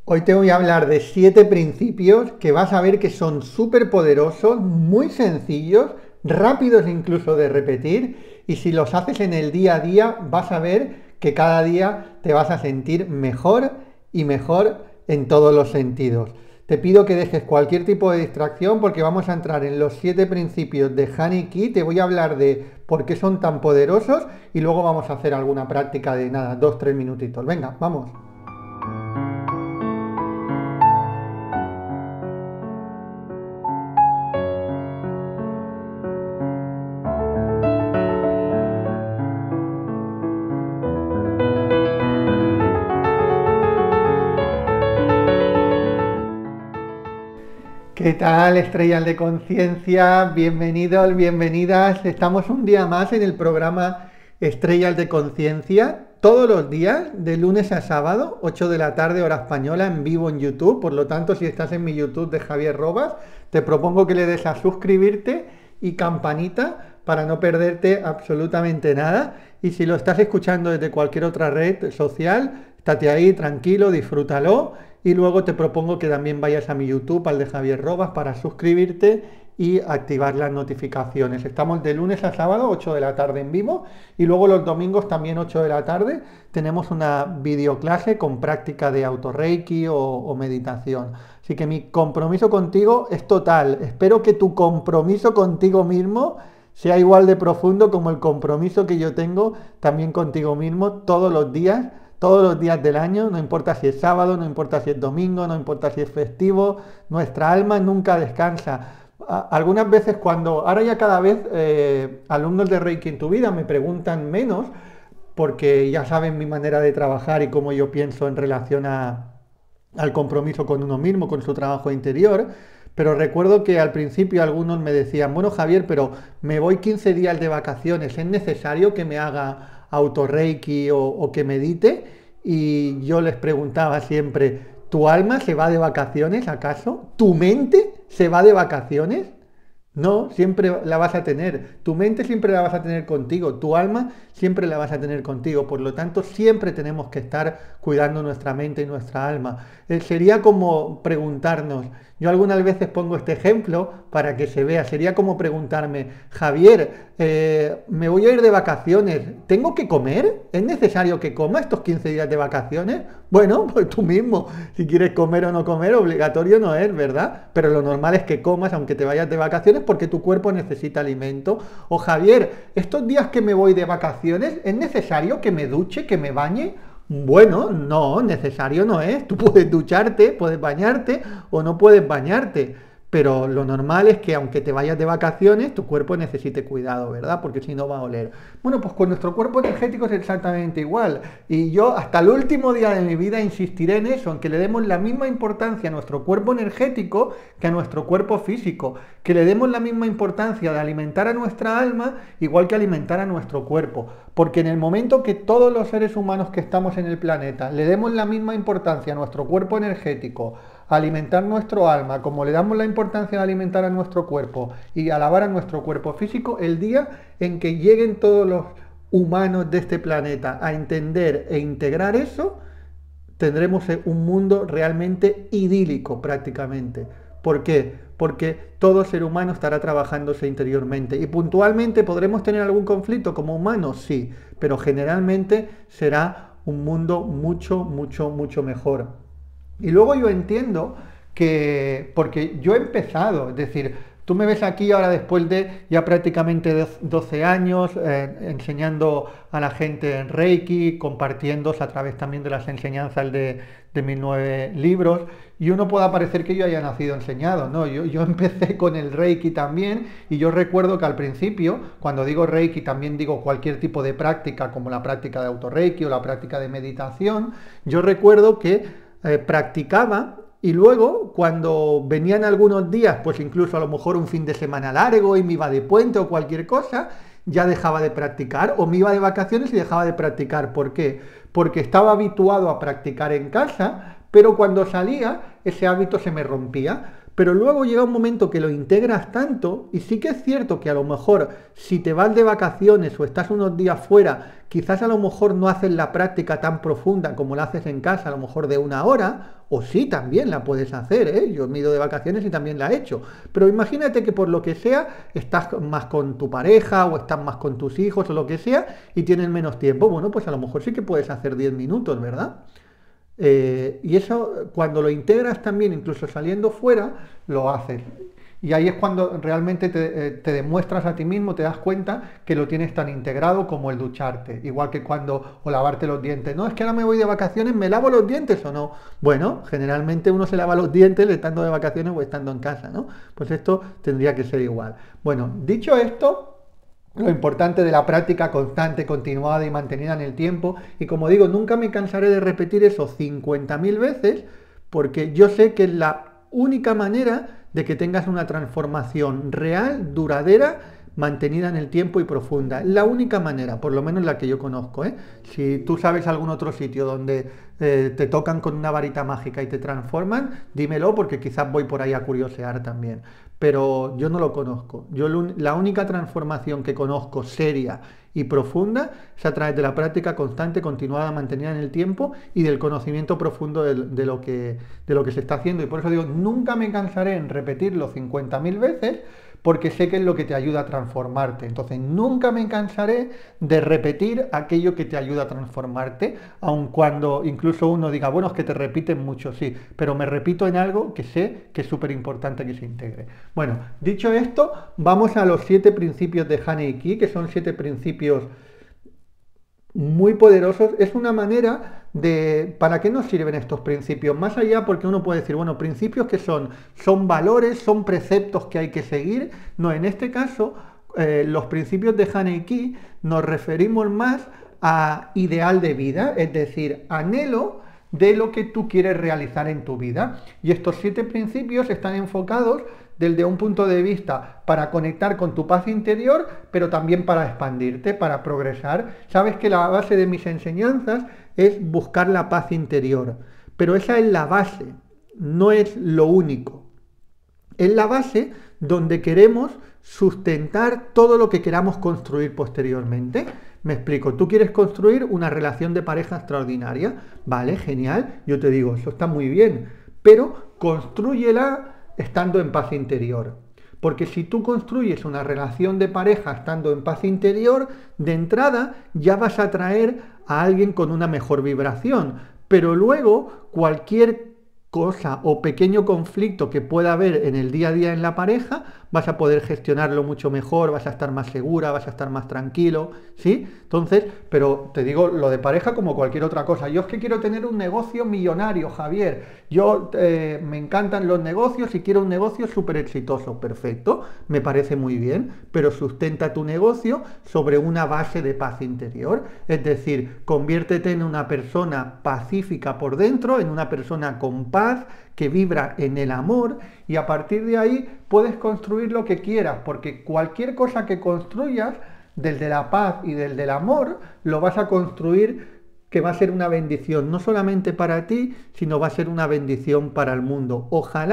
Hoy te voy a hablar de 7 principios que vas a ver que son súper poderosos, muy sencillos, rápidos incluso de repetir, y si los haces en el día a día vas a ver que cada día te vas a sentir mejor y mejor en todos los sentidos. Te pido que dejes cualquier tipo de distracción porque vamos a entrar en los 7 principios de Honey Key. Te voy a hablar de por qué son tan poderosos y luego vamos a hacer alguna práctica de nada, 2-3 minutitos. Venga, vamos. ¿Qué tal, estrellas de conciencia? Bienvenidos, bienvenidas. Estamos un día más en el programa Estrellas de Conciencia, todos los días, de lunes a sábado, 8 de la tarde, hora española, en vivo en YouTube. Por lo tanto, si estás en mi YouTube de Javier Robas, te propongo que le des a suscribirte y campanita para no perderte absolutamente nada. Y si lo estás escuchando desde cualquier otra red social, estate ahí, tranquilo, disfrútalo. Y luego te propongo que también vayas a mi YouTube, al de Javier Robas, para suscribirte y activar las notificaciones. Estamos de lunes a sábado, 8 de la tarde en vivo, y luego los domingos también 8 de la tarde tenemos una videoclase con práctica de autorreiki o meditación. Así que mi compromiso contigo es total. Espero que tu compromiso contigo mismo sea igual de profundo como el compromiso que yo tengo también contigo mismo todos los días del año, no importa si es sábado, no importa si es domingo, no importa si es festivo, nuestra alma nunca descansa. Algunas veces ahora ya cada vez alumnos de Reiki en tu vida me preguntan menos, porque ya saben mi manera de trabajar y cómo yo pienso en relación al compromiso con uno mismo, con su trabajo interior. Pero recuerdo que al principio algunos me decían, bueno Javier, pero me voy 15 días de vacaciones, ¿es necesario que me haga autorreiki o que medite? Y yo les preguntaba siempre, ¿tu alma se va de vacaciones acaso? ¿Tu mente se va de vacaciones? No, siempre la vas a tener. Tu mente siempre la vas a tener contigo. Tu alma siempre la vas a tener contigo. Por lo tanto, siempre tenemos que estar cuidando nuestra mente y nuestra alma. Sería como preguntarnos, yo algunas veces pongo este ejemplo para que se vea, sería como preguntarme, Javier, me voy a ir de vacaciones, ¿tengo que comer? ¿Es necesario que coma estos 15 días de vacaciones? Bueno, pues tú mismo, si quieres comer o no comer, obligatorio no es, ¿verdad? Pero lo normal es que comas aunque te vayas de vacaciones porque tu cuerpo necesita alimento. O Javier, estos días que me voy de vacaciones, ¿es necesario que me duche, que me bañe? Bueno, no, necesario no es. Tú puedes ducharte, puedes bañarte o no puedes bañarte. Pero lo normal es que aunque te vayas de vacaciones, tu cuerpo necesite cuidado, ¿verdad? Porque si no va a oler. Bueno, pues con nuestro cuerpo energético es exactamente igual. Y yo hasta el último día de mi vida insistiré en eso, en que le demos la misma importancia a nuestro cuerpo energético que a nuestro cuerpo físico. Que le demos la misma importancia de alimentar a nuestra alma igual que alimentar a nuestro cuerpo. Porque en el momento que todos los seres humanos que estamos en el planeta le demos la misma importancia a nuestro cuerpo energético, a alimentar nuestro alma, como le damos la importancia de alimentar a nuestro cuerpo y alabar a nuestro cuerpo físico, el día en que lleguen todos los humanos de este planeta a entender e integrar eso, tendremos un mundo realmente idílico prácticamente. ¿Por qué? Porque todo ser humano estará trabajándose interiormente y puntualmente podremos tener algún conflicto como humanos, sí, pero generalmente será un mundo mucho, mucho, mucho mejor. Y luego yo entiendo que, porque yo he empezado, es decir, tú me ves aquí ahora después de ya prácticamente 12 años enseñando a la gente en Reiki, compartiéndose a través también de las enseñanzas de mis 9 libros, y uno pueda parecer que yo haya nacido enseñado, ¿no? Yo empecé con el Reiki también, y yo recuerdo que al principio, cuando digo Reiki también digo cualquier tipo de práctica, como la práctica de autorreiki o la práctica de meditación, yo recuerdo que practicaba y luego cuando venían algunos días, pues incluso a lo mejor un fin de semana largo y me iba de puente o cualquier cosa, ya dejaba de practicar o me iba de vacaciones y dejaba de practicar. ¿Por qué? Porque estaba habituado a practicar en casa, pero cuando salía ese hábito se me rompía. pero luego llega un momento que lo integras tanto, y sí que es cierto que a lo mejor si te vas de vacaciones o estás unos días fuera, quizás a lo mejor no haces la práctica tan profunda como la haces en casa, a lo mejor de 1 hora, o sí, también la puedes hacer, ¿eh? Yo me he ido de vacaciones y también la he hecho. Pero imagínate que por lo que sea, estás más con tu pareja o estás más con tus hijos o lo que sea y tienes menos tiempo. Bueno, pues a lo mejor sí que puedes hacer 10 minutos, ¿verdad? Y eso, cuando lo integras también, incluso saliendo fuera, lo haces. Y ahí es cuando realmente te demuestras a ti mismo, te das cuenta que lo tienes tan integrado como el ducharte. Igual que cuando, o lavarte los dientes. No, es que ahora me voy de vacaciones, ¿me lavo los dientes o no? Bueno, generalmente uno se lava los dientes estando de vacaciones o estando en casa, ¿no? Pues esto tendría que ser igual. Bueno, dicho esto, lo importante de la práctica constante, continuada y mantenida en el tiempo. Y como digo, nunca me cansaré de repetir eso 50.000 veces, porque yo sé que es la única manera de que tengas una transformación real, duradera, mantenida en el tiempo y profunda. La única manera, por lo menos la que yo conozco, ¿eh? Si tú sabes algún otro sitio donde te tocan con una varita mágica y te transforman, dímelo porque quizás voy por ahí a curiosear también. Pero yo no lo conozco. Yo la única transformación que conozco seria y profunda es a través de la práctica constante, continuada, mantenida en el tiempo y del conocimiento profundo de lo que se está haciendo. Y por eso digo, nunca me cansaré en repetirlo 50.000 veces, porque sé que es lo que te ayuda a transformarte. Entonces, nunca me cansaré de repetir aquello que te ayuda a transformarte, aun cuando incluso uno diga, bueno, es que te repiten mucho, sí, pero me repito en algo que sé que es súper importante que se integre. Bueno, dicho esto, vamos a los 7 principios de Hanei-Ki, que son 7 principios muy poderosos. Es una manera de... ¿Para qué nos sirven estos principios? Más allá, porque uno puede decir, bueno, principios que son valores, son preceptos que hay que seguir. No, en este caso, los principios de Hanei-Ki nos referimos más a ideal de vida, es decir, anhelo de lo que tú quieres realizar en tu vida. Y estos 7 principios están enfocados desde un punto de vista para conectar con tu paz interior, pero también para expandirte, para progresar. Sabes que la base de mis enseñanzas es buscar la paz interior, pero esa es la base, no es lo único. Es la base donde queremos sustentar todo lo que queramos construir posteriormente. Me explico, tú quieres construir una relación de pareja extraordinaria, vale, genial, yo te digo, eso está muy bien, pero constrúyela estando en paz interior. Porque si tú construyes una relación de pareja estando en paz interior, de entrada ya vas a atraer a alguien con una mejor vibración. Pero luego cualquier cosa o pequeño conflicto que pueda haber en el día a día en la pareja, vas a poder gestionarlo mucho mejor, vas a estar más segura, vas a estar más tranquilo, ¿sí? Entonces, pero te digo lo de pareja como cualquier otra cosa. Yo es que quiero tener un negocio millonario, Javier. Yo me encantan los negocios y quiero un negocio súper exitoso. Perfecto, me parece muy bien, pero sustenta tu negocio sobre una base de paz interior. Es decir, conviértete en una persona pacífica por dentro, en una persona con paz, que vibra en el amor, y a partir de ahí puedes construir lo que quieras, porque cualquier cosa que construyas desde la paz y desde el amor, lo vas a construir que va a ser una bendición, no solamente para ti, sino va a ser una bendición para el mundo.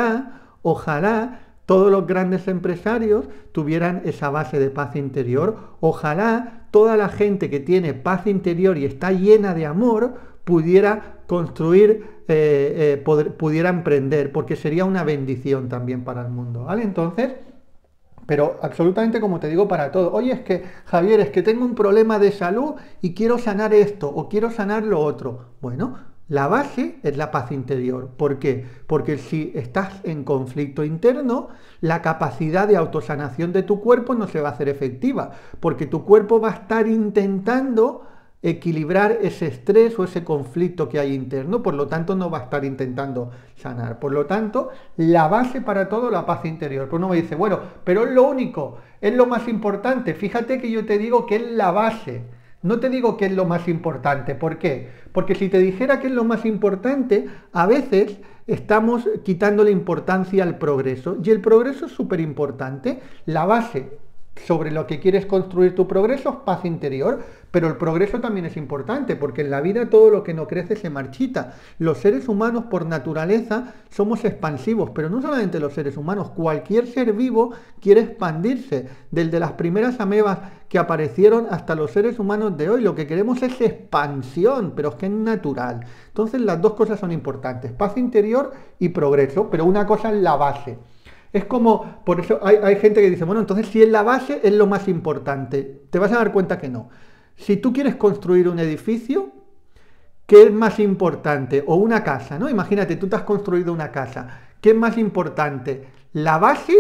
Ojalá todos los grandes empresarios tuvieran esa base de paz interior. Ojalá toda la gente que tiene paz interior y está llena de amor pudiera construir, pudiera emprender, porque sería una bendición también para el mundo, ¿vale? Entonces, pero absolutamente, como te digo, para todo. Oye, es que, Javier, es que tengo un problema de salud y quiero sanar esto o quiero sanar lo otro. Bueno, la base es la paz interior. ¿Por qué? Porque si estás en conflicto interno, la capacidad de autosanación de tu cuerpo no se va a hacer efectiva, porque tu cuerpo va a estar intentando equilibrar ese estrés o ese conflicto que hay interno, por lo tanto no va a estar intentando sanar. Por lo tanto, la base para todo, la paz interior. Pues uno me dice, bueno, pero es lo único, es lo más importante. Fíjate que yo te digo que es la base, no te digo que es lo más importante. ¿Por qué? Porque si te dijera que es lo más importante, a veces estamos quitándole importancia al progreso, y el progreso es súper importante. La base sobre lo que quieres construir tu progreso es paz interior, pero el progreso también es importante, porque en la vida todo lo que no crece se marchita. Los seres humanos por naturaleza somos expansivos, pero no solamente los seres humanos, cualquier ser vivo quiere expandirse, desde las primeras amebas que aparecieron hasta los seres humanos de hoy. Lo que queremos es expansión, pero es que es natural. Entonces las dos cosas son importantes, paz interior y progreso, pero una cosa es la base. Es como, por eso hay gente que dice, bueno, entonces si es la base, es lo más importante. Te vas a dar cuenta que no. Si tú quieres construir un edificio, ¿qué es más importante? O una casa, ¿no? Imagínate, tú te has construido una casa. ¿Qué es más importante? ¿La base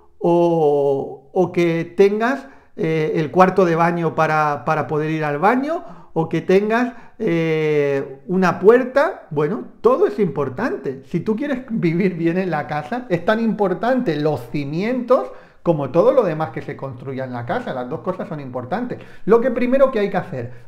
o que tengas el cuarto de baño para poder ir al baño? ¿O que tengas una puerta? Bueno, todo es importante. Si tú quieres vivir bien en la casa, es tan importante los cimientos como todo lo demás que se construya en la casa. Las dos cosas son importantes. Lo que primero que hay que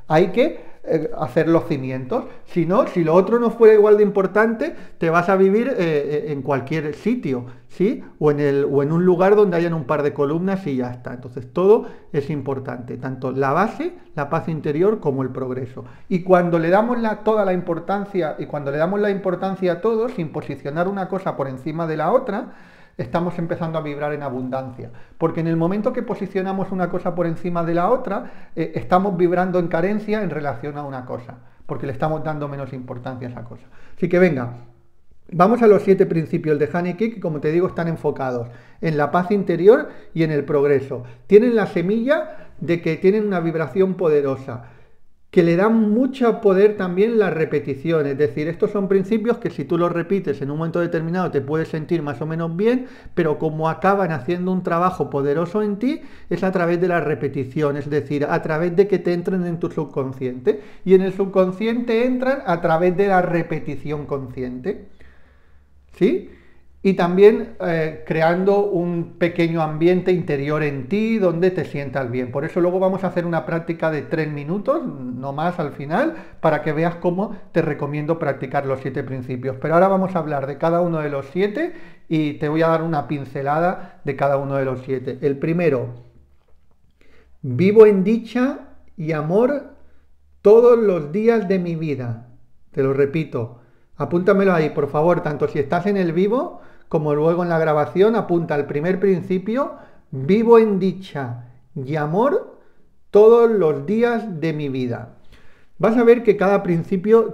hacer los cimientos. Si no, si lo otro no fuera igual de importante, te vas a vivir en cualquier sitio, ¿sí? O en un lugar donde hayan un par de columnas y ya está. Entonces todo es importante, tanto la base, la paz interior, como el progreso. Y cuando le damos toda la importancia, y cuando le damos la importancia a todo, sin posicionar una cosa por encima de la otra, estamos empezando a vibrar en abundancia, porque en el momento que posicionamos una cosa por encima de la otra, estamos vibrando en carencia en relación a una cosa, porque le estamos dando menos importancia a esa cosa. Así que venga, vamos a los 7 principios de Haneke, que como te digo están enfocados en la paz interior y en el progreso. Tienen la semilla de que tienen una vibración poderosa, que le dan mucho poder también la repetición. Es decir, estos son principios que si tú los repites en un momento determinado te puedes sentir más o menos bien, pero como acaban haciendo un trabajo poderoso en ti, es a través de la repetición, es decir, a través de que te entren en tu subconsciente, y en el subconsciente entran a través de la repetición consciente, ¿sí? Y también creando un pequeño ambiente interior en ti donde te sientas bien. Por eso luego vamos a hacer una práctica de 3 minutos, no más al final, para que veas cómo te recomiendo practicar los 7 principios. Pero ahora vamos a hablar de cada uno de los 7 y te voy a dar una pincelada de cada uno de los 7. El primero, vivo en dicha y amor todos los días de mi vida. Te lo repito, apúntamelo ahí, por favor, tanto si estás en el vivo como luego en la grabación. Apunta al primer principio, vivo en dicha y amor todos los días de mi vida. Vas a ver que cada principio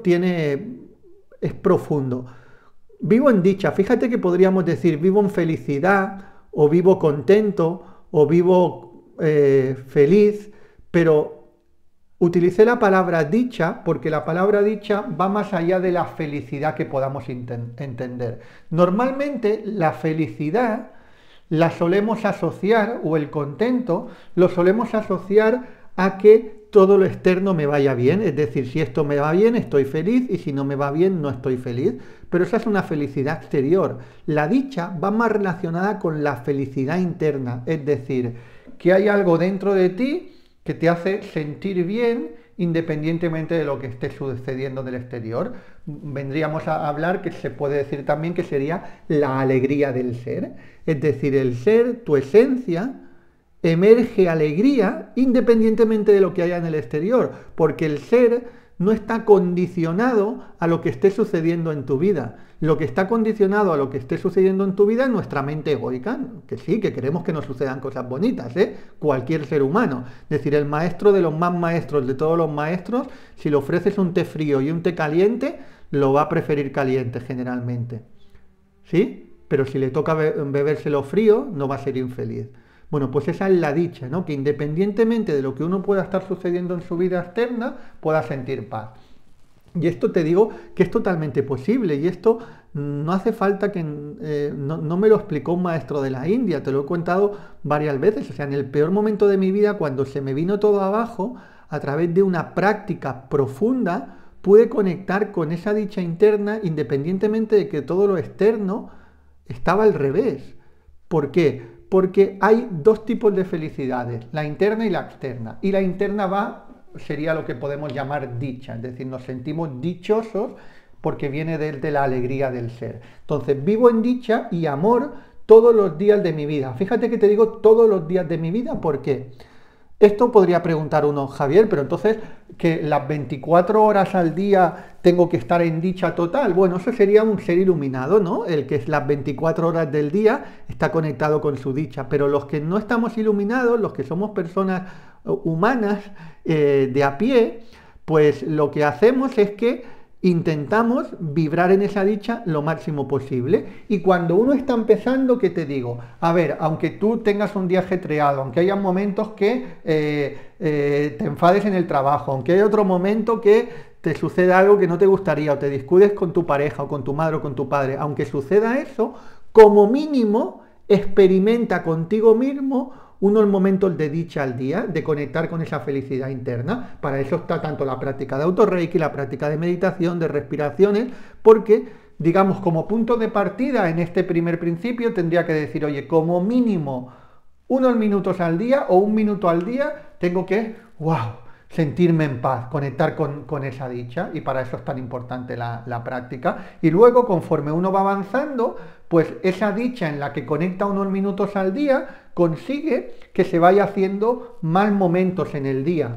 es profundo. Vivo en dicha, fíjate que podríamos decir vivo en felicidad, o vivo contento, o vivo feliz, pero utilicé la palabra dicha porque la palabra dicha va más allá de la felicidad que podamos entender. Normalmente la felicidad la solemos asociar, o el contento, lo solemos asociar a que todo lo externo me vaya bien. Es decir, si esto me va bien, estoy feliz, y si no me va bien, no estoy feliz. Pero esa es una felicidad exterior. La dicha va más relacionada con la felicidad interna. Es decir, que hay algo dentro de ti que te hace sentir bien independientemente de lo que esté sucediendo del exterior. Vendríamos a hablar, que se puede decir también que sería la alegría del ser. Es decir, el ser, tu esencia, emerge alegría independientemente de lo que haya en el exterior, porque el ser no está condicionado a lo que esté sucediendo en tu vida. Lo que está condicionado a lo que esté sucediendo en tu vida es nuestra mente egoica, que sí, que queremos que nos sucedan cosas bonitas, cualquier ser humano. Es decir, el maestro de los más maestros de todos los maestros, si le ofreces un té frío y un té caliente, lo va a preferir caliente generalmente, ¿sí? Pero si le toca bebérselo frío, no va a ser infeliz. Bueno, pues esa es la dicha, ¿no? Que independientemente de lo que uno pueda estar sucediendo en su vida externa, pueda sentir paz. Y esto te digo que es totalmente posible, y esto no hace falta que... no me lo explicó un maestro de la India, te lo he contado varias veces. O sea, en el peor momento de mi vida, cuando se me vino todo abajo, a través de una práctica profunda, pude conectar con esa dicha interna independientemente de que todo lo externo estaba al revés. ¿Por qué? Porque hay 2 tipos de felicidades, la interna y la externa. Y la interna sería lo que podemos llamar dicha, es decir, nos sentimos dichosos porque viene de la alegría del ser. Entonces, vivo en dicha y amor todos los días de mi vida. Fíjate que te digo todos los días de mi vida, ¿por qué? Esto podría preguntar uno, Javier, pero entonces que las 24 horas al día tengo que estar en dicha total. Bueno, eso sería un ser iluminado, ¿no? El que es las 24 horas del día está conectado con su dicha. Pero los que no estamos iluminados, los que somos personas humanas de a pie, pues lo que hacemos es que intentamos vibrar en esa dicha lo máximo posible. Y cuando uno está empezando, ¿qué te digo? A ver, aunque tú tengas un día ajetreado, aunque haya momentos que te enfades en el trabajo, aunque haya otro momento que te suceda algo que no te gustaría, o te discutes con tu pareja, o con tu madre, o con tu padre, aunque suceda eso, como mínimo experimenta contigo mismo unos momentos de dicha al día, de conectar con esa felicidad interna. Para eso está tanto la práctica de autorreiki, la práctica de meditación, de respiraciones, porque, digamos, como punto de partida en este primer principio tendría que decir, oye, como mínimo unos minutos al día o un minuto al día tengo que, wow, sentirme en paz, conectar con esa dicha, y para eso es tan importante la práctica. Y luego, conforme uno va avanzando, pues esa dicha en la que conecta unos minutos al día consigue que se vaya haciendo más momentos en el día.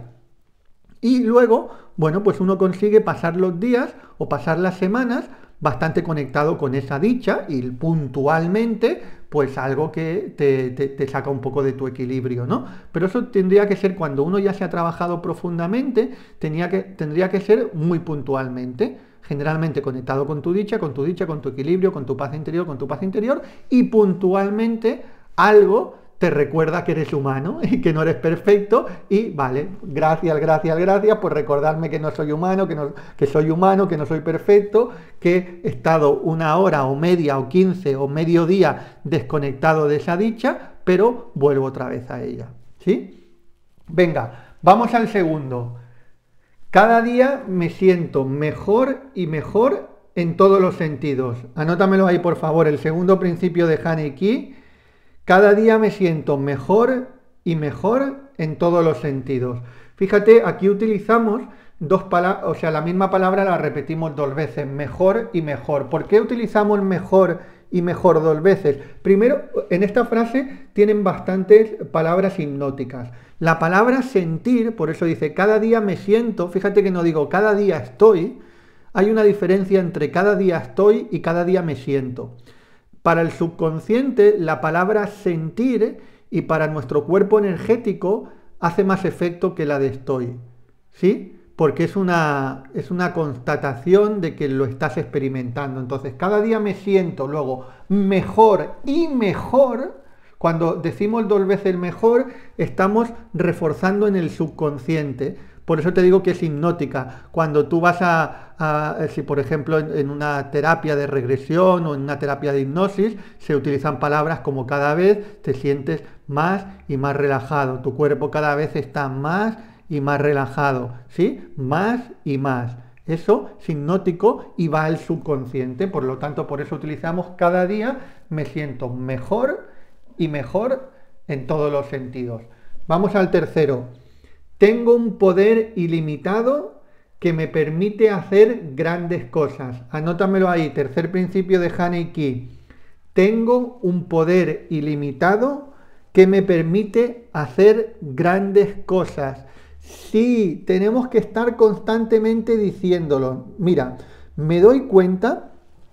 Y luego, bueno, pues uno consigue pasar los días o pasar las semanas bastante conectado con esa dicha, y puntualmente pues algo que te saca un poco de tu equilibrio, ¿no? Pero eso tendría que ser cuando uno ya se ha trabajado profundamente, tendría que ser muy puntualmente, generalmente conectado con tu dicha, con tu dicha, con tu equilibrio, con tu paz interior, y puntualmente algo te recuerda que eres humano y que no eres perfecto, y vale, gracias por recordarme que no soy humano, que soy humano, que no soy perfecto, que he estado una hora o media o 15 o medio día desconectado de esa dicha, pero vuelvo otra vez a ella, ¿sí? Venga, vamos al segundo. Cada día me siento mejor y mejor en todos los sentidos. Anótamelo ahí, por favor, el segundo principio de Hanei-Ki. Cada día me siento mejor y mejor en todos los sentidos. Fíjate, aquí utilizamos dos palabras, o sea, la misma palabra la repetimos dos veces, mejor y mejor. ¿Por qué utilizamos mejor y mejor dos veces? Primero, en esta frase tienen bastantes palabras hipnóticas. La palabra sentir, por eso dice cada día me siento, fíjate que no digo cada día estoy, hay una diferencia entre cada día estoy y cada día me siento. Para el subconsciente, la palabra sentir, y para nuestro cuerpo energético hace más efecto que la de estoy, ¿sí? Porque es una constatación de que lo estás experimentando. Entonces, cada día me siento, luego, mejor y mejor. Cuando decimos dos veces mejor, estamos reforzando en el subconsciente. Por eso te digo que es hipnótica. Cuando tú vas si por ejemplo en una terapia de regresión o en una terapia de hipnosis, se utilizan palabras como cada vez te sientes más y más relajado, tu cuerpo cada vez está más y más relajado, ¿sí? Más y más. Eso es hipnótico y va al subconsciente, por lo tanto, por eso utilizamos cada día me siento mejor y mejor en todos los sentidos. Vamos al tercero. Tengo un poder ilimitado que me permite hacer grandes cosas. Anótamelo ahí, tercer principio de Hanei-Ki. Tengo un poder ilimitado que me permite hacer grandes cosas. Sí, tenemos que estar constantemente diciéndolo. Mira, me doy cuenta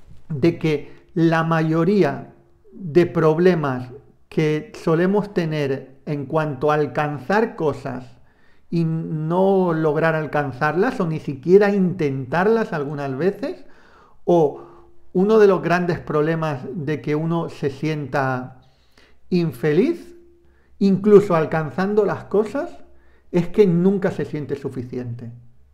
de que la mayoría de problemas que solemos tener en cuanto a alcanzar cosas y no lograr alcanzarlas o ni siquiera intentarlas algunas veces, o uno de los grandes problemas de que uno se sienta infeliz, incluso alcanzando las cosas, es que nunca se siente suficiente.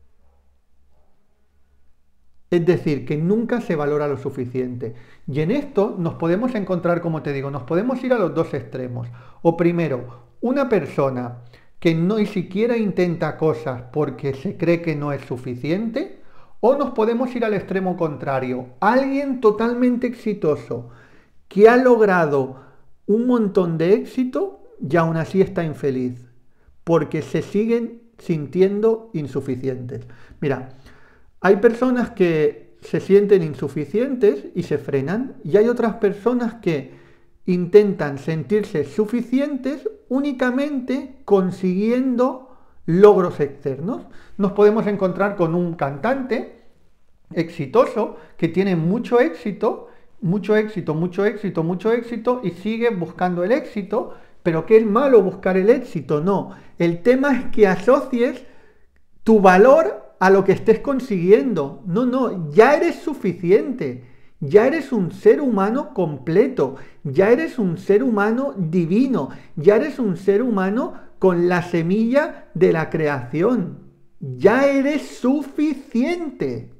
Es decir, que nunca se valora lo suficiente. Y en esto nos podemos encontrar, como te digo, nos podemos ir a los dos extremos. O primero, una persona que no ni siquiera intenta cosas porque se cree que no es suficiente, o nos podemos ir al extremo contrario, alguien totalmente exitoso que ha logrado un montón de éxito y aún así está infeliz, porque se siguen sintiendo insuficientes. Mira, hay personas que se sienten insuficientes y se frenan, y hay otras personas que intentan sentirse suficientes únicamente consiguiendo logros externos. Nos podemos encontrar con un cantante exitoso que tiene mucho éxito, mucho éxito, mucho éxito, mucho éxito y sigue buscando el éxito, pero que es malo buscar el éxito, no. El tema es que asocies tu valor a lo que estés consiguiendo. No, no, ya eres suficiente, ya eres un ser humano completo, ya eres un ser humano divino, ya eres un ser humano con la semilla de la creación. Ya eres suficiente.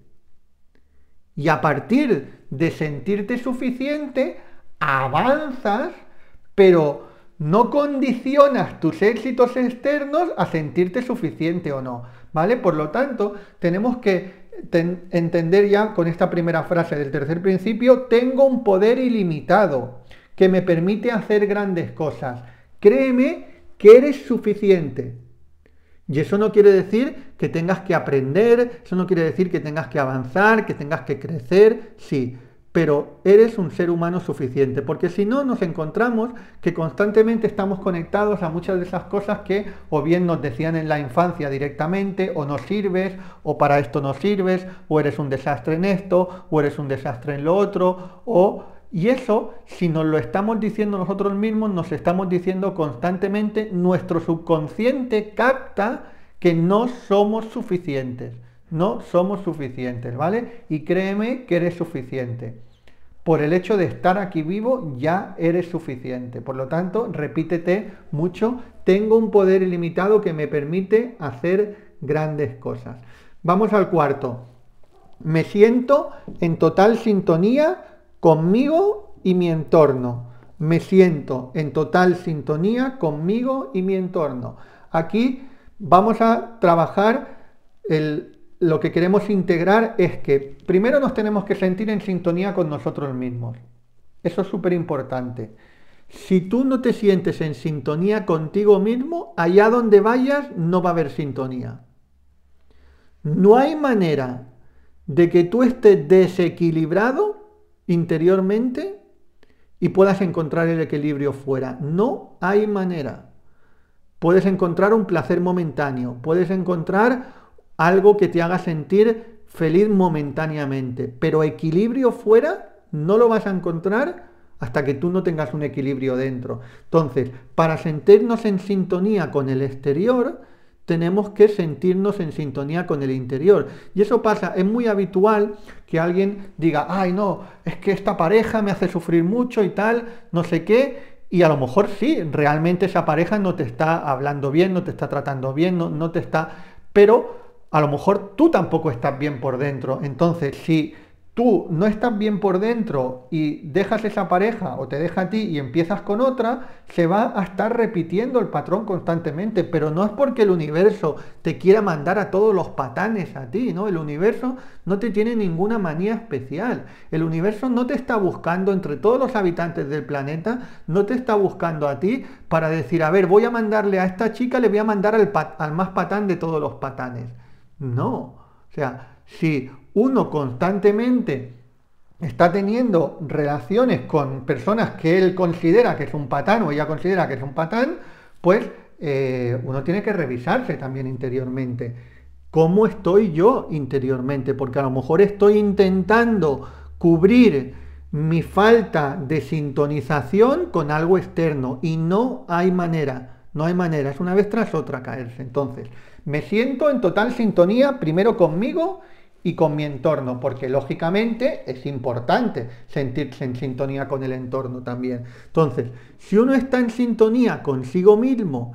Y a partir de sentirte suficiente, avanzas, pero no condicionas tus éxitos externos a sentirte suficiente o no, ¿vale? Por lo tanto, tenemos que entender ya con esta primera frase del tercer principio, tengo un poder ilimitado que me permite hacer grandes cosas. Créeme que eres suficiente. Y eso no quiere decir que tengas que aprender, eso no quiere decir que tengas que avanzar, que tengas que crecer, sí, pero eres un ser humano suficiente, porque si no nos encontramos que constantemente estamos conectados a muchas de esas cosas que o bien nos decían en la infancia directamente, o no sirves, o para esto no sirves, o eres un desastre en esto, o eres un desastre en lo otro, y eso, si nos lo estamos diciendo nosotros mismos, nos estamos diciendo constantemente, nuestro subconsciente capta que no somos suficientes. No somos suficientes, ¿vale? Y créeme que eres suficiente. Por el hecho de estar aquí vivo, ya eres suficiente. Por lo tanto, repítete mucho, tengo un poder ilimitado que me permite hacer grandes cosas. Vamos al cuarto. Me siento en total sintonía conmigo y mi entorno. Me siento en total sintonía conmigo y mi entorno. Aquí vamos a trabajar lo que queremos integrar es que primero nos tenemos que sentir en sintonía con nosotros mismos. Eso es súper importante. Si tú no te sientes en sintonía contigo mismo, allá donde vayas no va a haber sintonía. No hay manera de que tú estés desequilibrado interiormente y puedas encontrar el equilibrio fuera. No hay manera. Puedes encontrar un placer momentáneo, puedes encontrar algo que te haga sentir feliz momentáneamente, pero equilibrio fuera no lo vas a encontrar hasta que tú no tengas un equilibrio dentro. Entonces, para sentirnos en sintonía con el exterior, tenemos que sentirnos en sintonía con el interior. Y eso pasa, es muy habitual que alguien diga, ay no, es que esta pareja me hace sufrir mucho y tal, no sé qué, y a lo mejor sí, realmente esa pareja no te está hablando bien, no te está tratando bien, no te está... Pero a lo mejor tú tampoco estás bien por dentro. Entonces, si tú no estás bien por dentro y dejas esa pareja o te deja a ti y empiezas con otra, se va a estar repitiendo el patrón constantemente, pero no es porque el universo te quiera mandar a todos los patanes a ti, ¿no? El universo no te tiene ninguna manía especial. El universo no te está buscando entre todos los habitantes del planeta, no te está buscando a ti para decir, a ver, voy a mandarle a esta chica, le voy a mandar al más patán de todos los patanes. No, o sea, si uno constantemente está teniendo relaciones con personas que él considera que es un patán o ella considera que es un patán, pues uno tiene que revisarse también interiormente. ¿Cómo estoy yo interiormente? Porque a lo mejor estoy intentando cubrir mi falta de sintonización con algo externo y no hay manera, es una vez tras otra caerse. Entonces, me siento en total sintonía primero conmigo y con mi entorno, porque lógicamente es importante sentirse en sintonía con el entorno también. Entonces, si uno está en sintonía consigo mismo,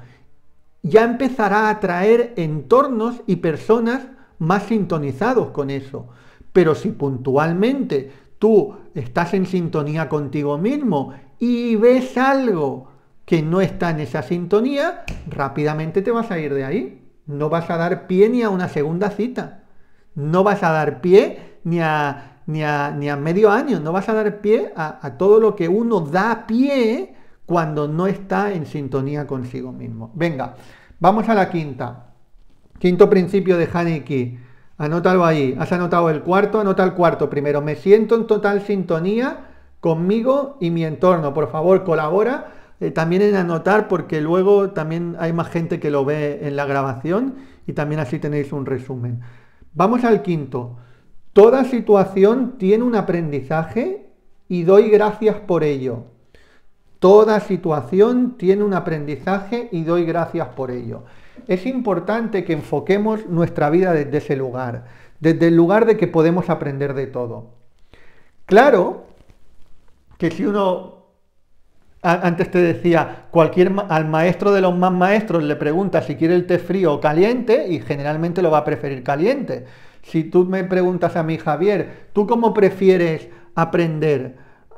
ya empezará a atraer entornos y personas más sintonizados con eso. Pero si puntualmente tú estás en sintonía contigo mismo y ves algo que no está en esa sintonía, rápidamente te vas a ir de ahí. No vas a dar pie ni a una segunda cita. No vas a dar pie ni a medio año. No vas a dar pie a todo lo que uno da pie cuando no está en sintonía consigo mismo. Venga, vamos a la quinta. Quinto principio de Haneke. Anótalo ahí. ¿Has anotado el cuarto? Anota el cuarto primero. Me siento en total sintonía conmigo y mi entorno. Por favor, colabora también en anotar, porque luego también hay más gente que lo ve en la grabación y también así tenéis un resumen. Vamos al quinto. Toda situación tiene un aprendizaje y doy gracias por ello. Toda situación tiene un aprendizaje y doy gracias por ello. Es importante que enfoquemos nuestra vida desde ese lugar, desde el lugar de que podemos aprender de todo. Claro que si uno, antes te decía, al maestro de los más maestros le pregunta si quiere el té frío o caliente y generalmente lo va a preferir caliente. Si tú me preguntas a mí, Javier, ¿tú cómo prefieres aprender?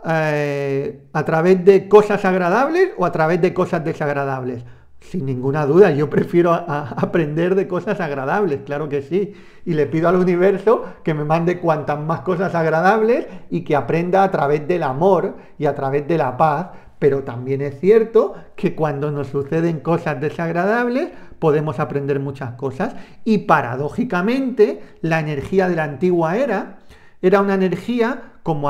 ¿A través de cosas agradables o a través de cosas desagradables? Sin ninguna duda, yo prefiero aprender de cosas agradables, claro que sí. Y le pido al universo que me mande cuantas más cosas agradables y que aprenda a través del amor y a través de la paz. Pero también es cierto que cuando nos suceden cosas desagradables podemos aprender muchas cosas. Y paradójicamente, la energía de la antigua era una energía, como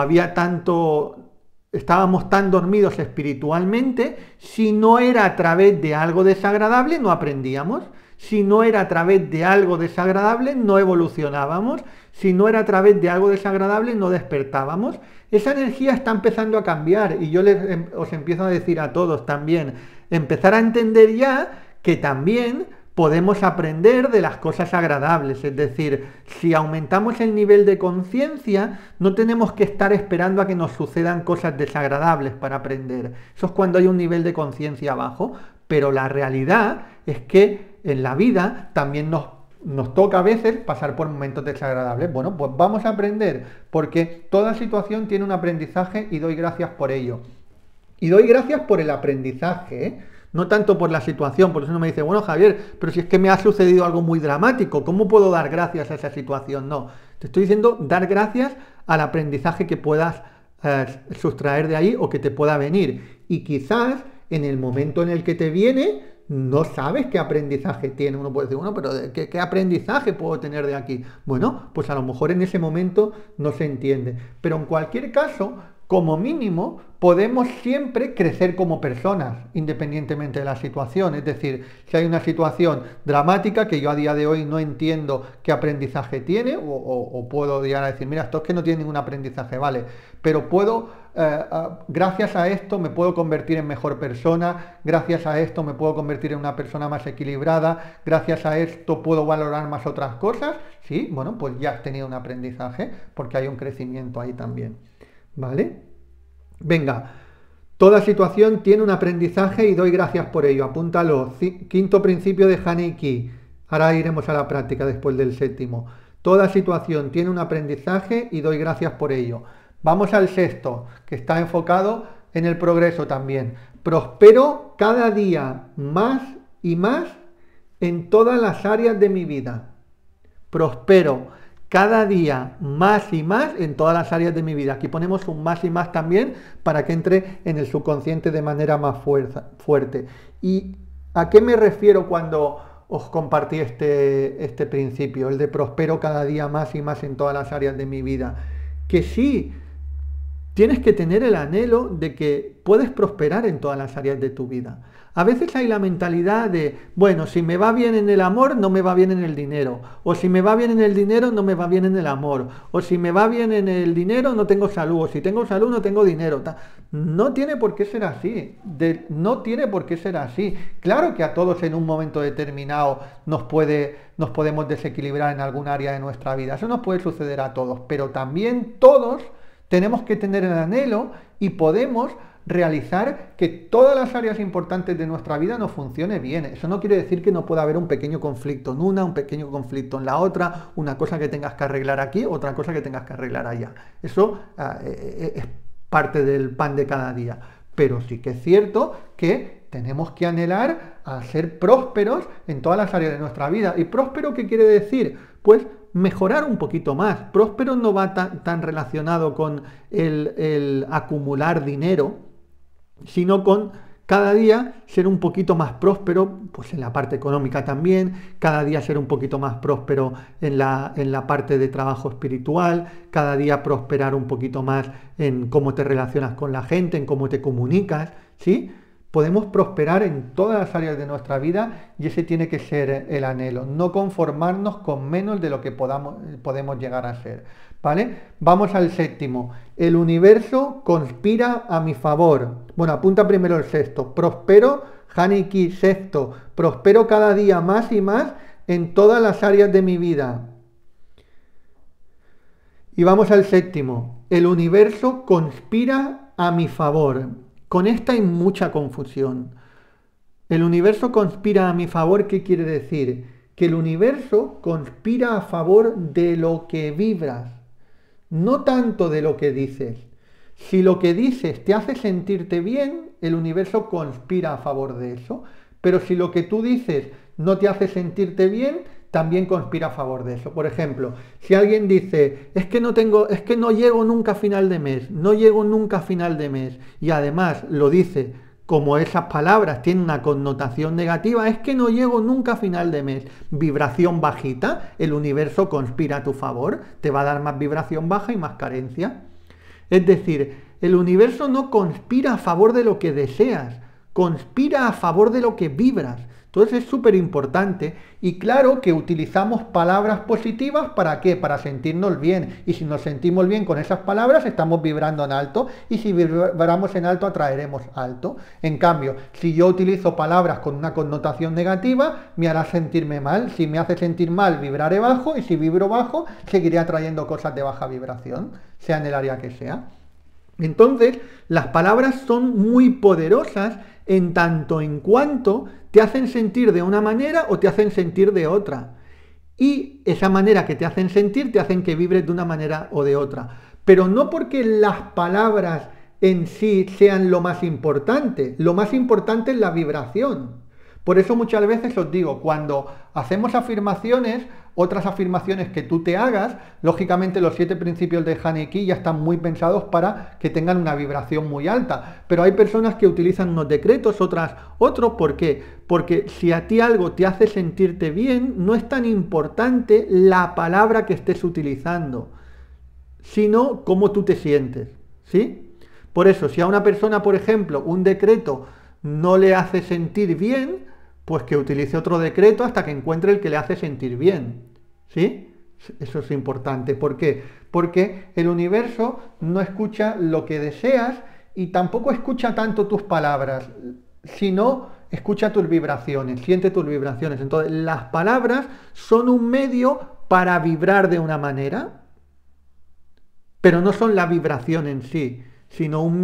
estábamos tan dormidos espiritualmente, si no era a través de algo desagradable no aprendíamos, si no era a través de algo desagradable no evolucionábamos, si no era a través de algo desagradable no despertábamos. Esa energía está empezando a cambiar y yo os empiezo a decir a todos también, empezar a entender ya que también podemos aprender de las cosas agradables, es decir, si aumentamos el nivel de conciencia, no tenemos que estar esperando a que nos sucedan cosas desagradables para aprender. Eso es cuando hay un nivel de conciencia bajo, pero la realidad es que en la vida también nos toca a veces pasar por momentos desagradables. Bueno, pues vamos a aprender, porque toda situación tiene un aprendizaje y doy gracias por ello. Y doy gracias por el aprendizaje, ¿eh? No tanto por la situación. Por eso uno me dice, bueno, Javier, pero si es que me ha sucedido algo muy dramático, ¿cómo puedo dar gracias a esa situación? No, te estoy diciendo dar gracias al aprendizaje que puedas sustraer de ahí o que te pueda venir. Y quizás en el momento en el que te viene, no sabes qué aprendizaje tiene. Uno puede decir, bueno, pero ¿qué aprendizaje puedo tener de aquí? Bueno, pues a lo mejor en ese momento no se entiende. Pero en cualquier caso, como mínimo, podemos siempre crecer como personas, independientemente de la situación. Es decir, si hay una situación dramática que yo a día de hoy no entiendo qué aprendizaje tiene, o puedo llegar a decir, mira, esto es que no tiene ningún aprendizaje, vale, pero gracias a esto me puedo convertir en mejor persona, gracias a esto me puedo convertir en una persona más equilibrada, gracias a esto puedo valorar más otras cosas. Sí, bueno, pues ya has tenido un aprendizaje, porque hay un crecimiento ahí también. ¿Vale? Venga, toda situación tiene un aprendizaje y doy gracias por ello. Apúntalo. Quinto principio de Hanei-Ki. Ahora iremos a la práctica después del séptimo. Toda situación tiene un aprendizaje y doy gracias por ello. Vamos al sexto, que está enfocado en el progreso también. Prospero cada día más y más en todas las áreas de mi vida. Prospero cada día más y más en todas las áreas de mi vida. Aquí ponemos un más y más también para que entre en el subconsciente de manera más fuerte. ¿Y a qué me refiero cuando os compartí este principio, el de prospero cada día más y más en todas las áreas de mi vida? Que sí, tienes que tener el anhelo de que puedes prosperar en todas las áreas de tu vida. A veces hay la mentalidad de, bueno, si me va bien en el amor, no me va bien en el dinero. O si me va bien en el dinero, no me va bien en el amor. O si me va bien en el dinero, no tengo salud. O si tengo salud, no tengo dinero. No tiene por qué ser así. No tiene por qué ser así. Claro que a todos en un momento determinado nos podemos desequilibrar en algún área de nuestra vida. Eso nos puede suceder a todos. Pero también todos tenemos que tener el anhelo y podemos realizar que todas las áreas importantes de nuestra vida nos funcione bien. Eso no quiere decir que no pueda haber un pequeño conflicto en una, un pequeño conflicto en la otra, una cosa que tengas que arreglar aquí, otra cosa que tengas que arreglar allá. Eso es parte del pan de cada día. Pero sí que es cierto que tenemos que anhelar a ser prósperos en todas las áreas de nuestra vida. ¿Y próspero qué quiere decir? Pues mejorar un poquito más. Próspero no va tan relacionado con el acumular dinero, sino con cada día ser un poquito más próspero, pues en la parte económica también, cada día ser un poquito más próspero en la parte de trabajo espiritual, cada día prosperar un poquito más en cómo te relacionas con la gente, en cómo te comunicas, ¿sí? Podemos prosperar en todas las áreas de nuestra vida y ese tiene que ser el anhelo, no conformarnos con menos de lo que podemos llegar a ser, ¿vale? Vamos al séptimo. El universo conspira a mi favor. Bueno, apunta primero el sexto. Prospero, Haniki, sexto. Prospero cada día más y más en todas las áreas de mi vida. Y vamos al séptimo. El universo conspira a mi favor. Con esta hay mucha confusión. El universo conspira a mi favor, ¿qué quiere decir? Que el universo conspira a favor de lo que vibras, no tanto de lo que dices. Si lo que dices te hace sentirte bien, el universo conspira a favor de eso. Pero si lo que tú dices no te hace sentirte bien, también conspira a favor de eso. Por ejemplo, si alguien dice, es que no llego nunca a final de mes, no llego nunca a final de mes, y además lo dice como esas palabras tienen una connotación negativa, es que no llego nunca a final de mes. Vibración bajita, el universo conspira a tu favor, te va a dar más vibración baja y más carencia. Es decir, el universo no conspira a favor de lo que deseas, conspira a favor de lo que vibras. Entonces es súper importante y claro que utilizamos palabras positivas, ¿para qué? Para sentirnos bien. Y si nos sentimos bien con esas palabras, estamos vibrando en alto y si vibramos en alto, atraeremos alto. En cambio, si yo utilizo palabras con una connotación negativa, me hará sentirme mal. Si me hace sentir mal, vibraré bajo y si vibro bajo, seguiré atrayendo cosas de baja vibración, sea en el área que sea. Entonces, las palabras son muy poderosas en tanto en cuanto te hacen sentir de una manera o te hacen sentir de otra. Y esa manera que te hacen sentir te hacen que vibres de una manera o de otra. Pero no porque las palabras en sí sean lo más importante es la vibración. Por eso muchas veces os digo, cuando hacemos afirmaciones, otras afirmaciones que tú te hagas, lógicamente los 7 principios de Haneki ya están muy pensados para que tengan una vibración muy alta. Pero hay personas que utilizan unos decretos, otros. ¿Por qué? Porque si a ti algo te hace sentirte bien, no es tan importante la palabra que estés utilizando, sino cómo tú te sientes, ¿sí? Por eso, si a una persona, por ejemplo, un decreto no le hace sentir bien, pues que utilice otro decreto hasta que encuentre el que le hace sentir bien, ¿sí? Eso es importante. ¿Por qué? Porque el universo no escucha lo que deseas y tampoco escucha tanto tus palabras, sino escucha tus vibraciones, siente tus vibraciones. Entonces, las palabras son un medio para vibrar de una manera, pero no son la vibración en sí, sino un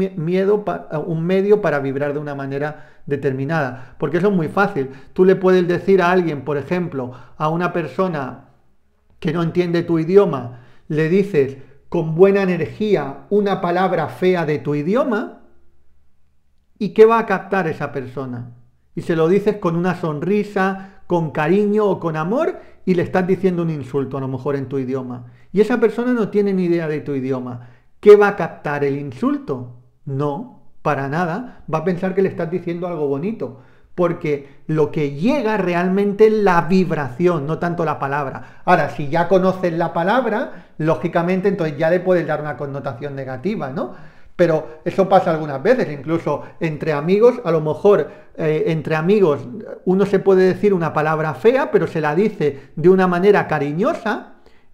medio para vibrar de una manera determinada. Porque eso es muy fácil. Tú le puedes decir a alguien, por ejemplo, a una persona que no entiende tu idioma, le dices con buena energía una palabra fea de tu idioma, ¿y qué va a captar esa persona? Y se lo dices con una sonrisa, con cariño o con amor, y le estás diciendo un insulto a lo mejor en tu idioma. Y esa persona no tiene ni idea de tu idioma. ¿Qué va a captar? ¿El insulto? No, para nada. Va a pensar que le estás diciendo algo bonito. Porque lo que llega realmente es la vibración, no tanto la palabra. Ahora, si ya conoces la palabra, lógicamente entonces ya le puedes dar una connotación negativa, ¿no? Pero eso pasa algunas veces, incluso entre amigos, a lo mejor entre amigos uno se puede decir una palabra fea, pero se la dice de una manera cariñosa,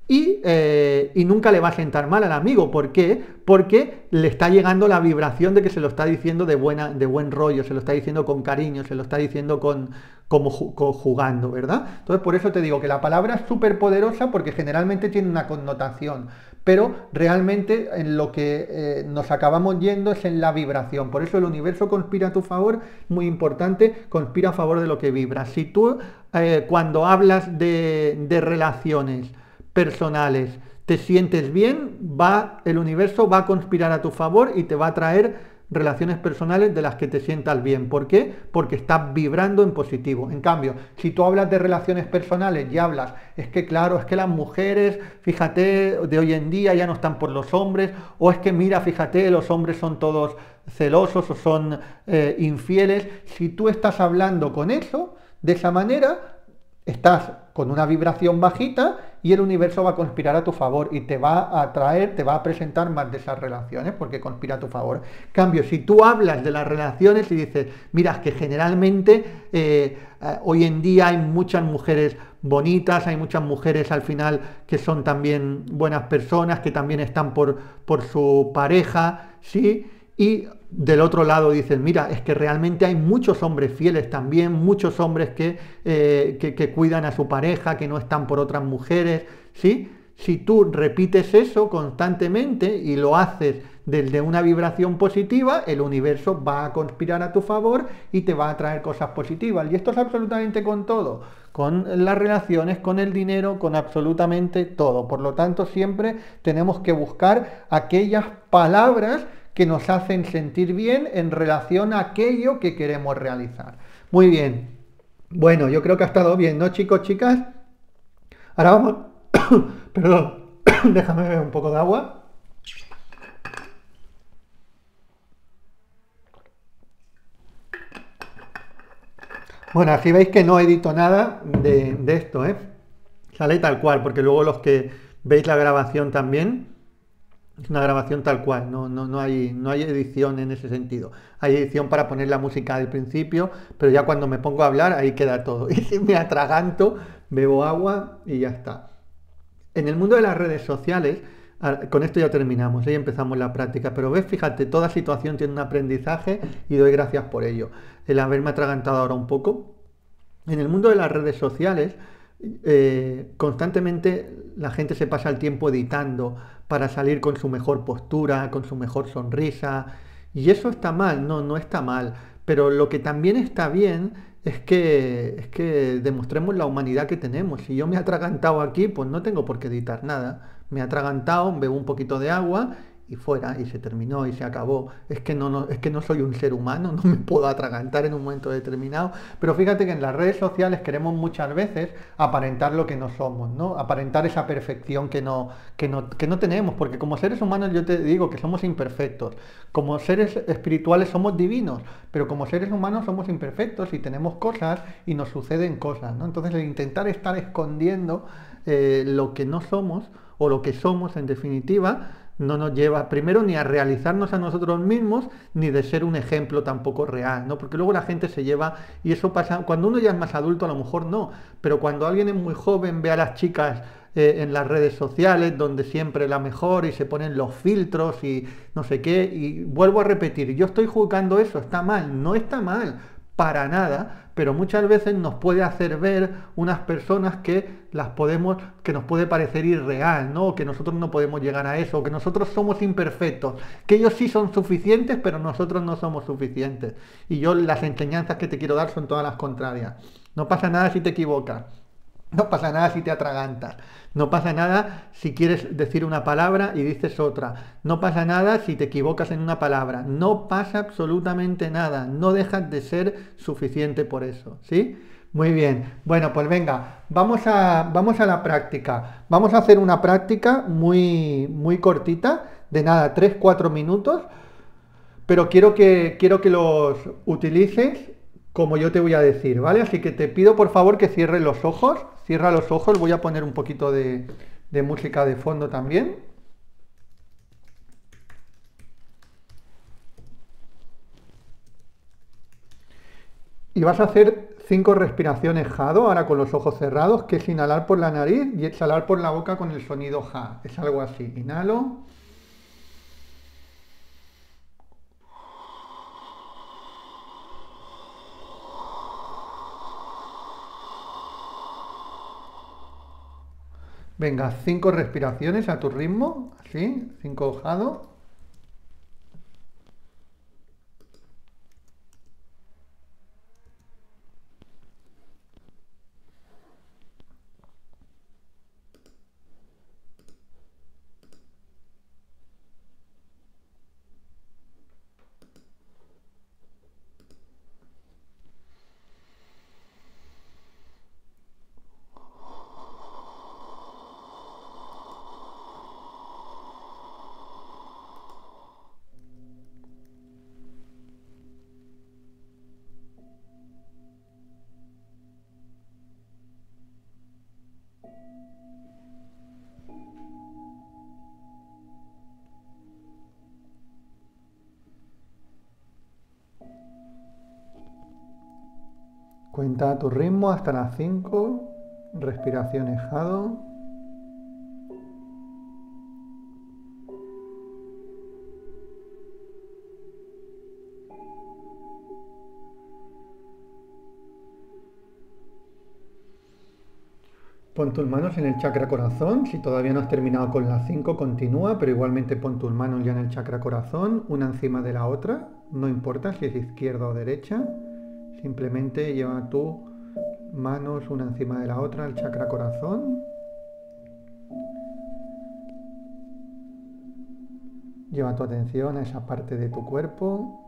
y nunca le va a sentar mal al amigo. ¿Por qué? Porque le está llegando la vibración de que se lo está diciendo de buen rollo, se lo está diciendo con cariño, se lo está diciendo como jugando, ¿verdad? Entonces por eso te digo que la palabra es súper poderosa porque generalmente tiene una connotación, pero realmente en lo que nos acabamos yendo es en la vibración. Por eso el universo conspira a tu favor, muy importante, conspira a favor de lo que vibras. Si tú cuando hablas de relaciones personales te sientes bien, el universo va a conspirar a tu favor y te va a traer relaciones personales de las que te sientas bien. ¿Por qué? Porque estás vibrando en positivo. En cambio, si tú hablas de relaciones personales y hablas, es que claro, es que las mujeres, fíjate, de hoy en día ya no están por los hombres, o es que mira, fíjate, los hombres son todos celosos o son infieles. Si tú estás hablando con eso, de esa manera, estás con una vibración bajita y el universo va a conspirar a tu favor y te va a atraer, te va a presentar más de esas relaciones porque conspira a tu favor. En cambio, si tú hablas de las relaciones y dices, mira, es que generalmente hoy en día hay muchas mujeres bonitas, hay muchas mujeres al final que son también buenas personas, que también están por su pareja, ¿sí? Y del otro lado dicen, mira, es que realmente hay muchos hombres fieles también, muchos hombres que cuidan a su pareja, que no están por otras mujeres, ¿sí? Si tú repites eso constantemente y lo haces desde una vibración positiva, el universo va a conspirar a tu favor y te va a traer cosas positivas. Y esto es absolutamente con todo, con las relaciones, con el dinero, con absolutamente todo. Por lo tanto, siempre tenemos que buscar aquellas palabras que nos hacen sentir bien en relación a aquello que queremos realizar. Muy bien. Bueno, yo creo que ha estado bien, ¿no, chicos, chicas? Ahora vamos... Perdón, déjame beber un poco de agua. Bueno, así veis que no edito nada de esto, ¿eh? Sale tal cual, porque luego los que veis la grabación también, es una grabación tal cual, no hay edición en ese sentido. Hay edición para poner la música del principio, pero ya cuando me pongo a hablar, ahí queda todo. Y si me atraganto, bebo agua y ya está. En el mundo de las redes sociales, con esto ya terminamos, ya empezamos la práctica, pero ves, fíjate, toda situación tiene un aprendizaje y doy gracias por ello. El haberme atragantado ahora un poco. En el mundo de las redes sociales, constantemente la gente se pasa el tiempo editando para salir con su mejor postura, con su mejor sonrisa, y eso está mal, no está mal, pero lo que también está bien es que demostremos la humanidad que tenemos. Si yo me he atragantado aquí, pues no tengo por qué editar nada. Me he atragantado, bebo un poquito de agua y fuera, y se terminó y se acabó. Es que no soy un ser humano, no me puedo atragantar en un momento determinado. Pero fíjate que en las redes sociales queremos muchas veces aparentar lo que no somos, ¿no? Aparentar esa perfección que no tenemos, porque como seres humanos yo te digo que somos imperfectos. Como seres espirituales somos divinos, pero como seres humanos somos imperfectos y tenemos cosas y nos suceden cosas, ¿no? Entonces el intentar estar escondiendo lo que no somos o lo que somos en definitiva no nos lleva primero ni a realizarnos a nosotros mismos ni de ser un ejemplo tampoco real, ¿no? Porque luego la gente se lleva y eso pasa cuando uno ya es más adulto, a lo mejor no, pero cuando alguien es muy joven ve a las chicas en las redes sociales donde siempre la mejor y se ponen los filtros y no sé qué, y vuelvo a repetir, yo estoy juzgando eso, está mal, no está mal para nada, pero muchas veces nos puede hacer ver unas personas que nos puede parecer irreal, ¿no? Que nosotros no podemos llegar a eso, que nosotros somos imperfectos, que ellos sí son suficientes, pero nosotros no somos suficientes. Y yo las enseñanzas que te quiero dar son todas las contrarias. No pasa nada si te equivocas. No pasa nada si te atragantas. No pasa nada si quieres decir una palabra y dices otra. No pasa nada si te equivocas en una palabra. No pasa absolutamente nada. No dejas de ser suficiente por eso. ¿Sí? Muy bien. Bueno, pues venga, vamos a la práctica. Vamos a hacer una práctica muy, muy cortita, de nada, 3 4 minutos, pero quiero que los utilices como yo te voy a decir, ¿vale? Así que te pido por favor que cierres los ojos, cierra los ojos, voy a poner un poquito de música de fondo también. Y vas a hacer 5 respiraciones Jado, ahora con los ojos cerrados, que es inhalar por la nariz y exhalar por la boca con el sonido Ja. Es algo así. Inhalo. Venga, 5 respiraciones a tu ritmo, así, 5 Jado. Cuenta a tu ritmo hasta las 5, respiración Jado. Pon tus manos en el chakra corazón. Si todavía no has terminado con las 5, continúa, pero igualmente pon tus manos ya en el chakra corazón, una encima de la otra. No importa si es izquierda o derecha. Simplemente lleva tus manos una encima de la otra al chakra corazón. Lleva tu atención a esa parte de tu cuerpo.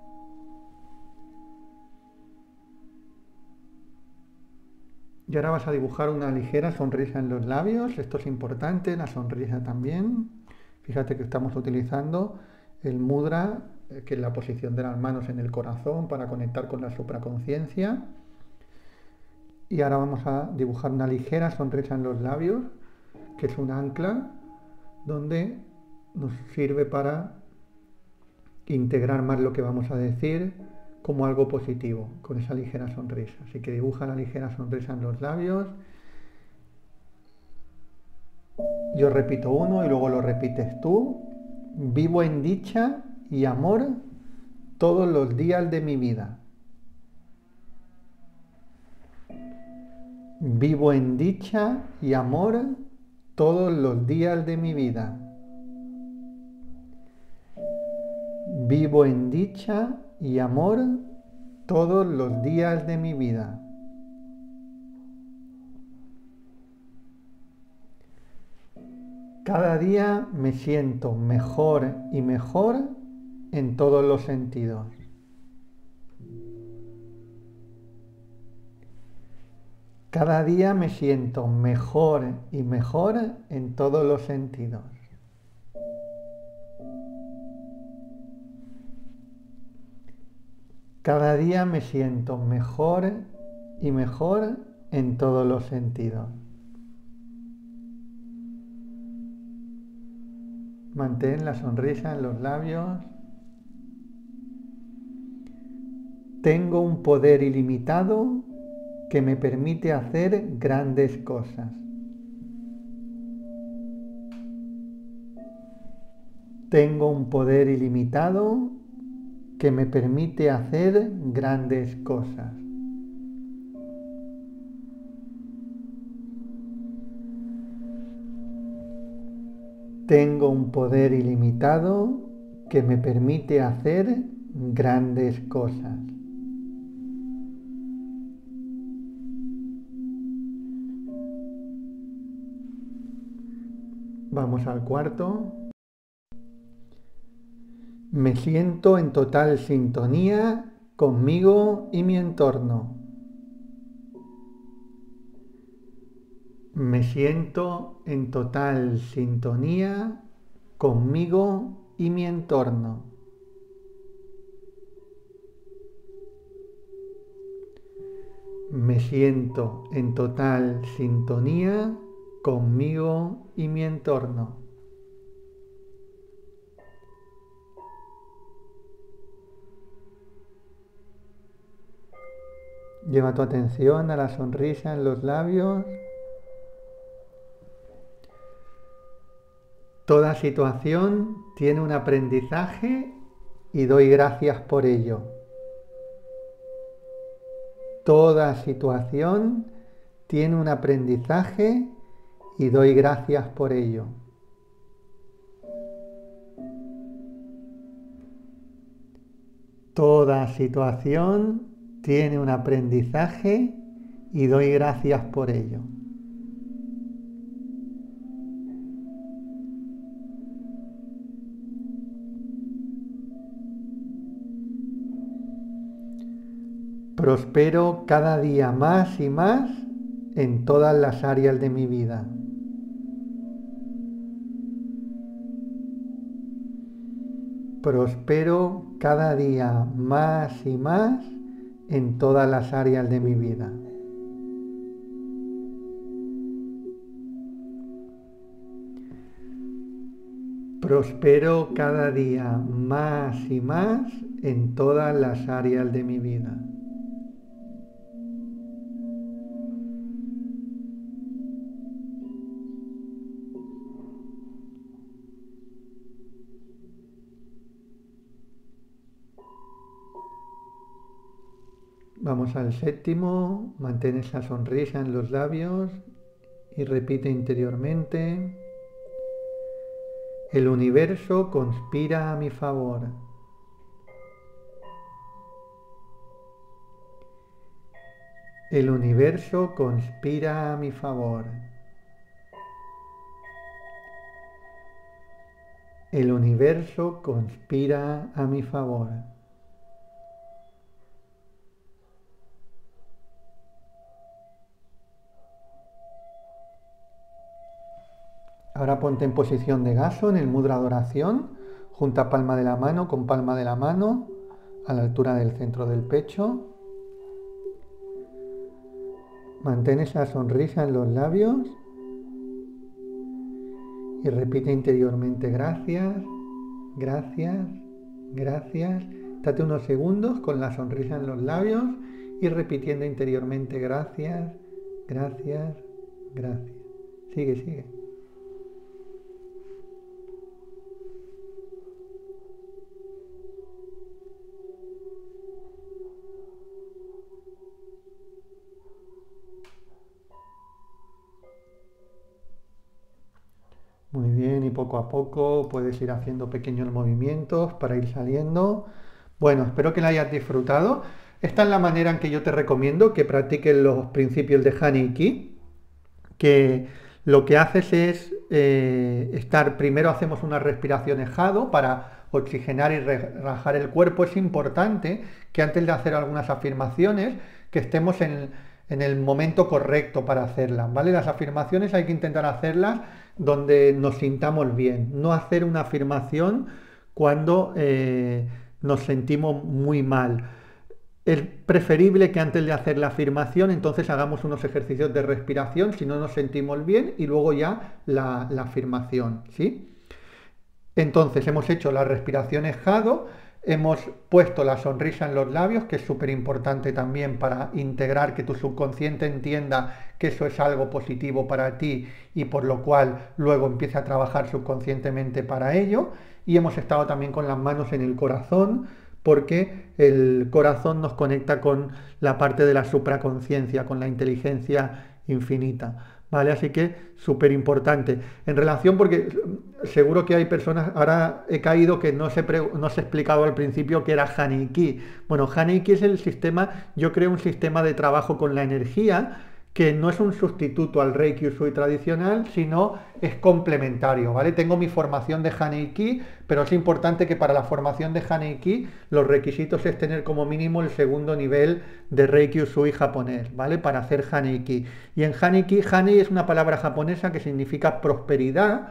Y ahora vas a dibujar una ligera sonrisa en los labios. Esto es importante, la sonrisa también. Fíjate que estamos utilizando el mudra, que es la posición de las manos en el corazón para conectar con la supraconciencia. Y ahora vamos a dibujar una ligera sonrisa en los labios, que es un ancla donde nos sirve para integrar más lo que vamos a decir como algo positivo, con esa ligera sonrisa. Así que dibuja la ligera sonrisa en los labios. Yo repito uno y luego lo repites tú. Vivo en dicha y amor todos los días de mi vida. Vivo en dicha y amor todos los días de mi vida. Vivo en dicha y amor todos los días de mi vida. Cada día me siento mejor y mejor en todos los sentidos. Cada día me siento mejor y mejor en todos los sentidos. Cada día me siento mejor y mejor en todos los sentidos. Mantén la sonrisa en los labios. Tengo un poder ilimitado que me permite hacer grandes cosas. Tengo un poder ilimitado que me permite hacer grandes cosas. Tengo un poder ilimitado que me permite hacer grandes cosas. Vamos al cuarto. Me siento en total sintonía conmigo y mi entorno. Me siento en total sintonía conmigo y mi entorno. Me siento en total sintonía conmigo y mi entorno. Lleva tu atención a la sonrisa en los labios. Toda situación tiene un aprendizaje y doy gracias por ello. Toda situación tiene un aprendizaje y doy gracias por ello. Toda situación tiene un aprendizaje y doy gracias por ello. Prospero cada día más y más en todas las áreas de mi vida. Prospero cada día más y más en todas las áreas de mi vida. Prospero cada día más y más en todas las áreas de mi vida. Vamos al séptimo, mantén esa sonrisa en los labios y repite interiormente: el universo conspira a mi favor. El universo conspira a mi favor. El universo conspira a mi favor. Ahora ponte en posición de gaso en el mudra de oración, junta palma de la mano con palma de la mano a la altura del centro del pecho. Mantén esa sonrisa en los labios y repite interiormente: gracias, gracias, gracias. Date unos segundos con la sonrisa en los labios y repitiendo interiormente: gracias, gracias, gracias. Sigue, sigue. Muy bien, y poco a poco puedes ir haciendo pequeños movimientos para ir saliendo. Bueno, espero que la hayas disfrutado. Esta es la manera en que yo te recomiendo que practiques los principios de Han y Ki, que lo que haces es primero hacemos una respiración Jado para oxigenar y relajar el cuerpo. Es importante que antes de hacer algunas afirmaciones, que estemos en el momento correcto para hacerlas, ¿vale? Las afirmaciones hay que intentar hacerlas donde nos sintamos bien, no hacer una afirmación cuando nos sentimos muy mal. Es preferible que antes de hacer la afirmación entonces hagamos unos ejercicios de respiración si no nos sentimos bien y luego ya la afirmación, ¿sí? Entonces hemos hecho la respiración Jado, hemos puesto la sonrisa en los labios, que es súper importante también para integrar, que tu subconsciente entienda que eso es algo positivo para ti y por lo cual luego empiece a trabajar subconscientemente para ello. Y hemos estado también con las manos en el corazón, porque el corazón nos conecta con la parte de la supraconciencia, con la inteligencia infinita. ¿Vale? Así que súper importante. En relación, porque seguro que hay personas, ahora he caído que no os he explicado al principio qué era Han y Ki. Bueno, Han y Ki es el sistema, yo creo un sistema de trabajo con la energía que no es un sustituto al Reiki Usui tradicional, sino es complementario, ¿vale? Tengo mi formación de Han y Ki, pero es importante que para la formación de Han y Ki los requisitos es tener como mínimo el segundo nivel de Reiki Usui japonés, ¿vale? Para hacer Han y Ki. Y en Han y Ki, Hani es una palabra japonesa que significa prosperidad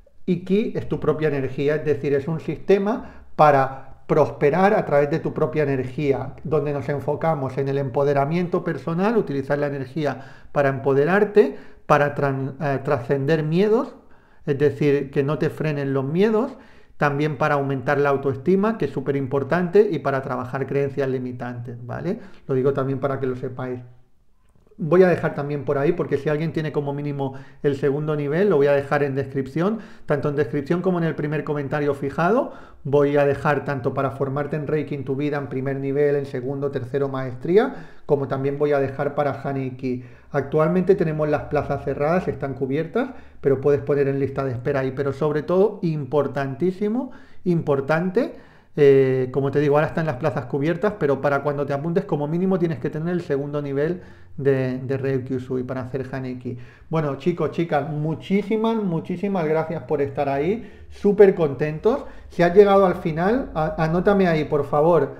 y Ki es tu propia energía, es decir, es un sistema para prosperar a través de tu propia energía, donde nos enfocamos en el empoderamiento personal, utilizar la energía para empoderarte, para trascender miedos, es decir, que no te frenen los miedos, también para aumentar la autoestima, que es súper importante, y para trabajar creencias limitantes, ¿vale? Lo digo también para que lo sepáis. Voy a dejar también por ahí, porque si alguien tiene como mínimo el segundo nivel, lo voy a dejar en descripción, tanto en descripción como en el primer comentario fijado. Voy a dejar tanto para formarte en Reiki en tu vida en primer nivel, en segundo, tercero maestría, como también voy a dejar para Han y Ki. Actualmente tenemos las plazas cerradas, están cubiertas, pero puedes poner en lista de espera ahí. Pero sobre todo, importantísimo, importante, como te digo, ahora están las plazas cubiertas, pero para cuando te apuntes como mínimo tienes que tener el segundo nivel de Reiki Usui para hacer Han y Ki. Bueno, chicos, chicas, muchísimas gracias por estar ahí, súper contentos. Si has llegado al final, anótame ahí, por favor.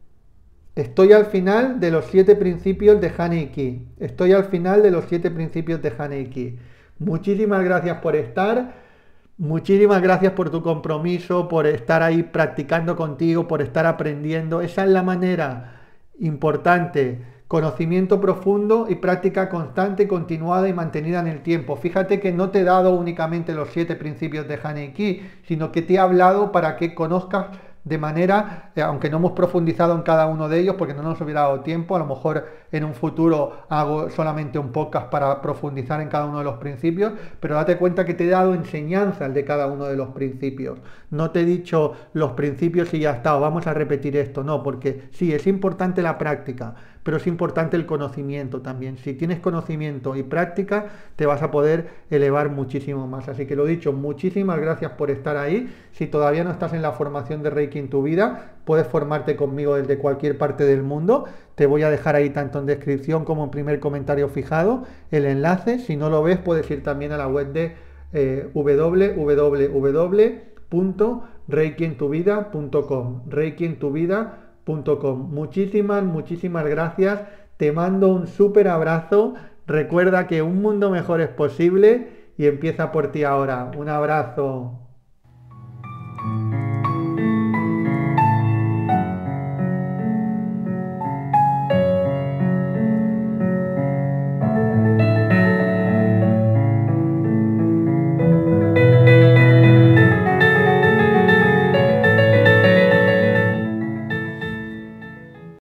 Estoy al final de los 7 principios de Han y Ki. Estoy al final de los 7 principios de Han y Ki. Muchísimas gracias por estar. Muchísimas gracias por tu compromiso, por estar ahí practicando contigo, por estar aprendiendo. Esa es la manera importante. Conocimiento profundo y práctica constante, continuada y mantenida en el tiempo. Fíjate que no te he dado únicamente los 7 principios de Han y Ki, sino que te he hablado para que conozcas de manera, aunque no hemos profundizado en cada uno de ellos porque no nos hubiera dado tiempo, a lo mejor en un futuro hago solamente un podcast para profundizar en cada uno de los principios, pero date cuenta que te he dado enseñanzas de cada uno de los principios. No te he dicho los principios y ya está, o vamos a repetir esto, no, porque sí, es importante la práctica, pero es importante el conocimiento también. Si tienes conocimiento y práctica, te vas a poder elevar muchísimo más. Así que lo dicho, muchísimas gracias por estar ahí. Si todavía no estás en la formación de Reiki en tu vida, puedes formarte conmigo desde cualquier parte del mundo. Te voy a dejar ahí tanto en descripción como en primer comentario fijado el enlace. Si no lo ves, puedes ir también a la web de www.reikientuvida.com, reikientuvida.com. Muchísimas gracias. Te mando un súper abrazo. Recuerda que un mundo mejor es posible y empieza por ti ahora. Un abrazo.